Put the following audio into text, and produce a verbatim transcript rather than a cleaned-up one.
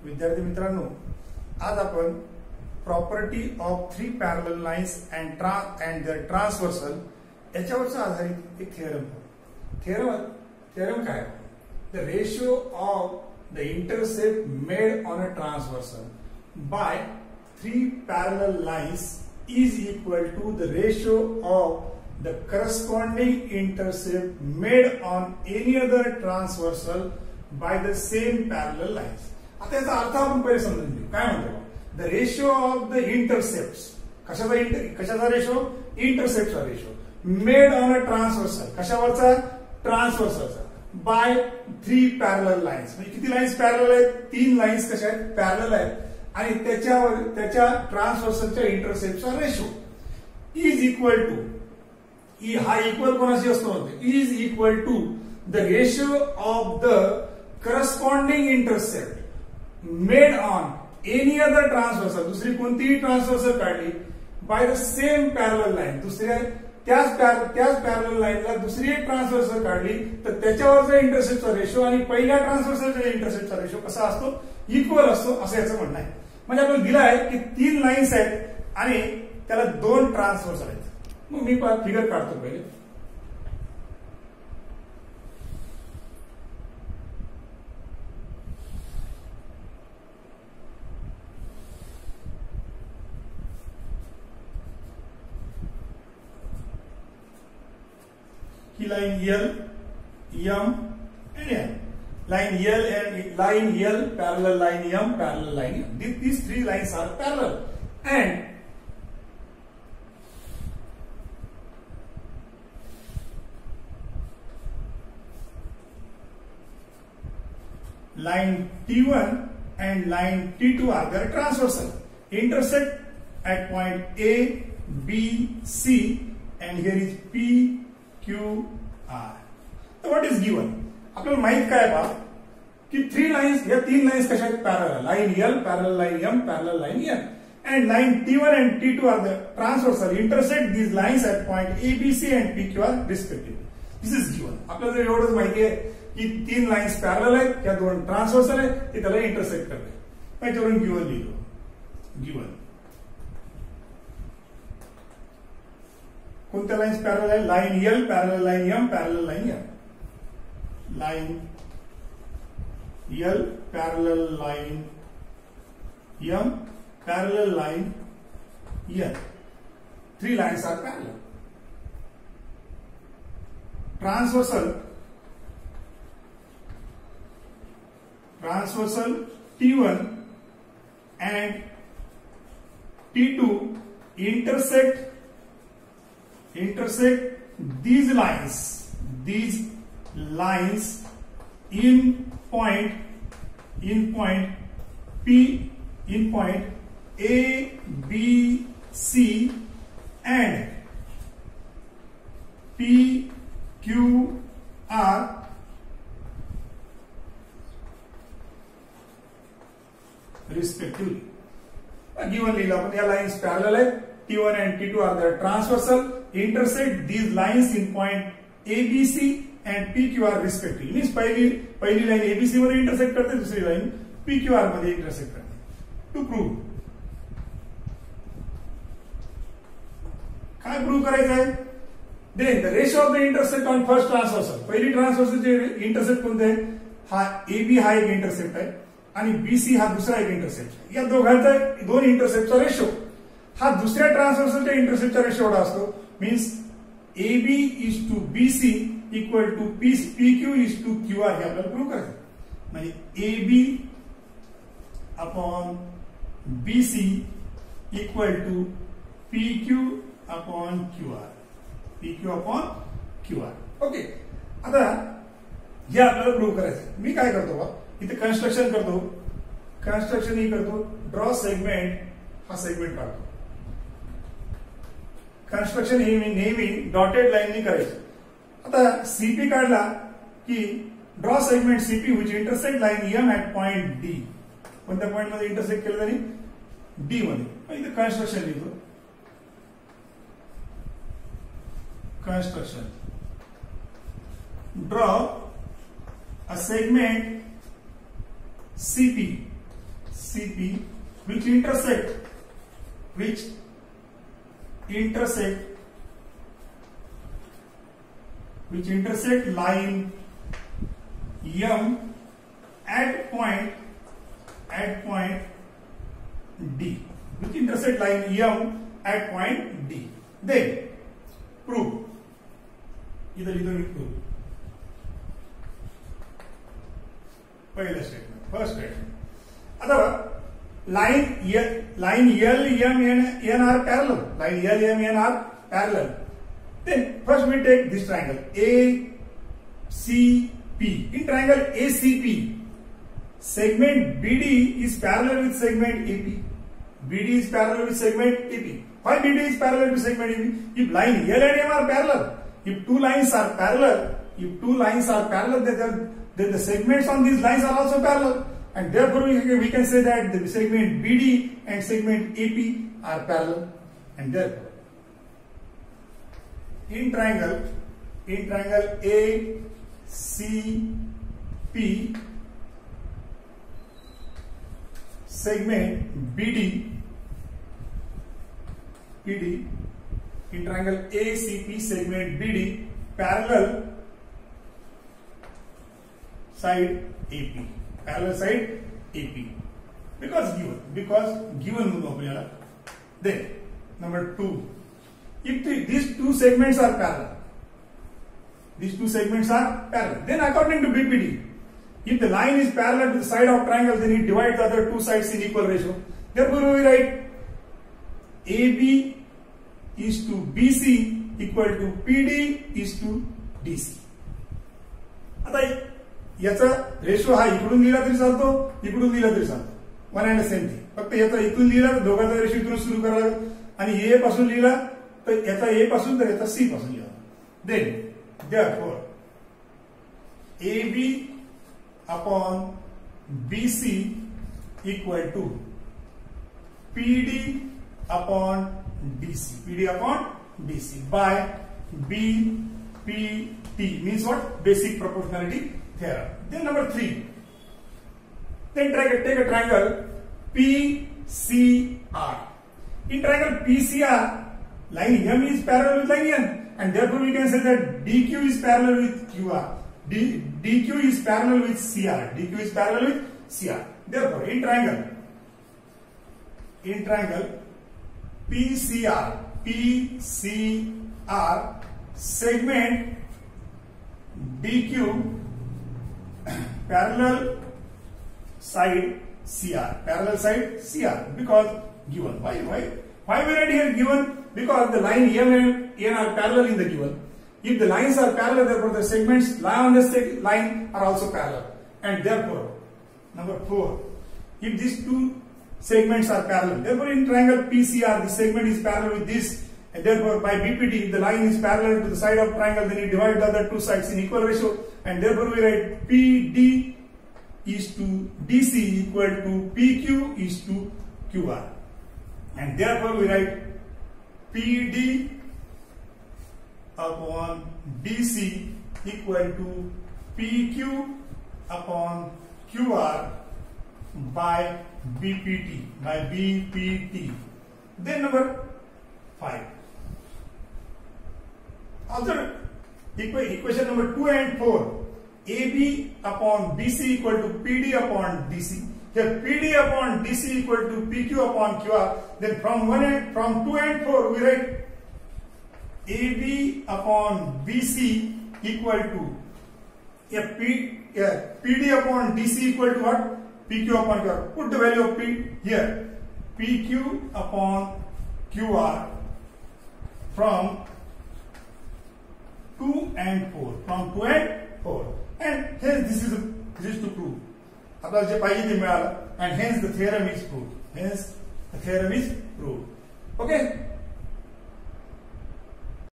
विद्यार्थी मित्रांनो, आज आपण property of three parallel lines and trans and their transversal याच्यावरच आधारित एक थिअरम थिअरम थिअरम काय the ratio of the intercept made on a transversal by three parallel lines is equal to the ratio of the corresponding intercept made on any other transversal by the same parallel lines. आता याचा अर्थ आपण पहिले समजून घेऊ. काय म्हणतो? The ratio of the intercepts. कशाचा कशाचा रेशो? इंटरसेप्टचा ratio made on a transversal. कशावरचा? ट्रान्सव्हर्सलचा. By three parallel lines. म्हणजे किती लाईन्स पॅरलल आहेत? तीन लाईन्स कशा आहेत? पॅरलल आहेत. आणि त्याच्यावर त्याच्या ट्रान्सव्हर्सलच्या इंटरसेप्टचा रेशो इज इक्वल टू ई हा इक्वल कोणाशी असतो? Is equal to the ratio of the corresponding intercept made on any other transversal. दुसरी कोणतीही ट्रान्सव्हर्सल काढली by the same parallel line, दुसऱ्या त्याच त्याच पॅरलल लाईनला दुसरी एक ट्रान्सव्हर्सल काढली तर त्याच्यावरचा इंटरसेप्टचा रेशो आणि पहिल्या ट्रान्सव्हर्सलच्या इंटरसेप्टचा रेशो कसा असतो? इक्वल असतो, असं याचं म्हणणं आहे. म्हणजे आपण दिलं आहे की तीन लाईन्स आहेत आणि त्याला दोन ट्रान्सव्हर्सल आहेत. मग मी फिगर काढतो पहिले. ही लाईन एल एम आणि M. Line L and line L parallel line M parallel line M. These three lines are parallel and line T one and line T two are their transversal. Intersect at point A, B, C and here is P, Q, R. So what is given? आपल्याला माहित काय बा की three lines या तीन lines कशा आहेत? Parallel. Line L parallel line M parallel line M and line T one and T two are the transversal. Intersect these lines at point A B C and P Q R respectively. This is given. आपल्याला एवढंच माहिती आहे की तीन lines parallel आहेत, या दोन transversal आहेत, ते त्याला इंटरसेक्ट करते. त्याच्यावरून गिवन लिहिलो. गिवन कोणत्या लाईन्स पॅरलल आहे? Line L parallel line M parallel line M. Line L parallel line M parallel line N. Three lines are parallel. Transversal transversal T one and T two intersect intersect these lines these lines in point in point P in point A, B, C and P, Q, R respectively. Given लिहिलं आपण. या lines parallel आहेत. T one and T two are the transversal. Intersect these lines in point A, B, C and P Q R respectively. Means पहिली पहिली line ABC मध्ये intersect करते, दुसरी line P Q R मध्ये intersect करते. To prove काय prove करायचं आहे? Then the ratio of the intercept on first transversal. पहिली ट्रान्सव्हर्सलचे इंटरसेप्ट कोणते आहे? हा एबी हा एक इंटरसेप्ट आहे आणि बीसी हा दुसरा एक इंटरसेप्ट आहे. या दोघांचा दोन इंटरसेप्टचा रेशो हा दुसऱ्या ट्रान्सव्हर्सलच्या इंटरसेप्टचा रेशो एवढा असतो. Means AB is to BC equal to P P Q is to Q R. हे आपल्याला प्रूव्ह करायचं. म्हणजे A B upon B C equal to P Q upon Q R. P Q upon Q R. Okay. आता हे आपल्याला prove करायचं. मी काय करतो बा इथे कन्स्ट्रक्शन करतो. कन्स्ट्रक्शन ही करतो. ड्रॉ सेगमेंट हा सेगमेंट काढतो. कन्स्ट्रक्शन ही मी नेहमी डॉटेड लाईननी करायचं. आता सीपी काढला की draw segment CP which intersect line M at point D. कोणत्या पॉइंट मध्ये इंटरसेक्ट केलं तरी? डी मध्ये. इथे कन्स्ट्रक्शन लिहितो. Construction draw a segment C P C P which intersect which intersect which intersect line M at point at point D, which intersect line M at point D. Then prove. Either either prove. पहिला statement, first statement. आता line line L M N are parallel. Line L M N are parallel. Then first we take this triangle A C P. In triangle A C P, segment B D is parallel with segment A P. B D is parallel with segment A P. Why B D is parallel with segment A P? If line L and M are parallel, if two lines are parallel, if two lines are parallel, then, then the segments on these lines are also parallel, and therefore we, we can say that the segment B D and segment A P are parallel, and therefore in triangle in triangle A C P, segment B D B D in triangle A C P, segment B D parallel side A P, parallel side A P, because given because given. Then number two, if the, these two segments are parallel, these two segments are parallel, then according to B P D, if the line is parallel to the side of triangle, then it divides the other two sides in equal ratio. Therefore we write A B is to B C equal to P D is to D C. आता याचा ratio हा इकडून लिहिला तरी चालतो, इकडून लिहिला तरी चालतो, वन अँड सेम थिंग. फक्त याचा इथून लिहिला तर दोघांचा रेशो इथून सुरू करावा, आणि ए पासून लिहिला तर याचा ए पासून तर याचा सी पासून लिहावा. Then therefore A B upon B C equal to P D upon D C, P D upon D C by B P T means what? Basic proportionality theorem. Then number three, then try to take a triangle P C R. In triangle P C R, line M is parallel with line N, and therefore we can say that D Q is parallel with Q R. D, DQ is parallel with C R. D Q is parallel with C R. Therefore, in triangle, in triangle P C R, P C R, segment D Q parallel side C R, parallel side C R, because given. Why? Why? Why we write here given? Because the line M and N are parallel in the given. If the lines are parallel, therefore the segments lie on the line are also parallel, and therefore number four, if these two segments are parallel, therefore in triangle P C R the segment is parallel with this, and therefore by B P T if the line is parallel to the side of triangle, then you divide the other two sides in equal ratio, and therefore we write P D is to D C equal to P Q is to Q R, and therefore we write P D upon D C equal to P Q upon Q R by B P T, by B P T. Then number five. Also equation number two and four, A B upon B C equal to P D upon D C. Here P D upon D C equal to P Q upon Q R. Then from one and from two and four we write A B upon B C equal to yeah, P, yeah, P D upon D C equal to what? P Q upon Q R. Put the value of P here. P Q upon Q R from two and four. From two and four. And hence this is a, this is to prove. And hence the theorem is proved. Hence the theorem is proved. Okay.